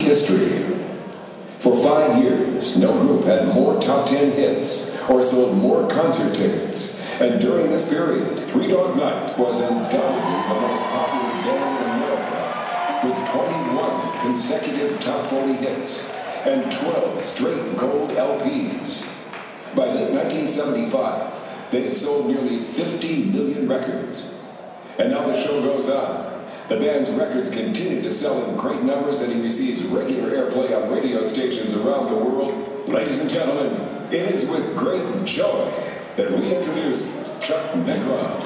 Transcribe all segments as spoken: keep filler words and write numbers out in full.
history. For five years, no group had more top ten hits or sold more concert tickets. And during this period, Three Dog Night was undoubtedly the most popular band in America, with twenty-one consecutive top forty hits and twelve straight gold L Ps. By late nineteen seventy-five, they had sold nearly fifty million records. And now the show goes on. The band's records continue to sell in great numbers, and he receives regular airplay on radio stations around the world. Ladies and gentlemen, it is with great joy that we introduce Chuck Negron.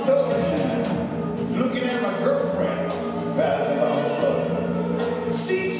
See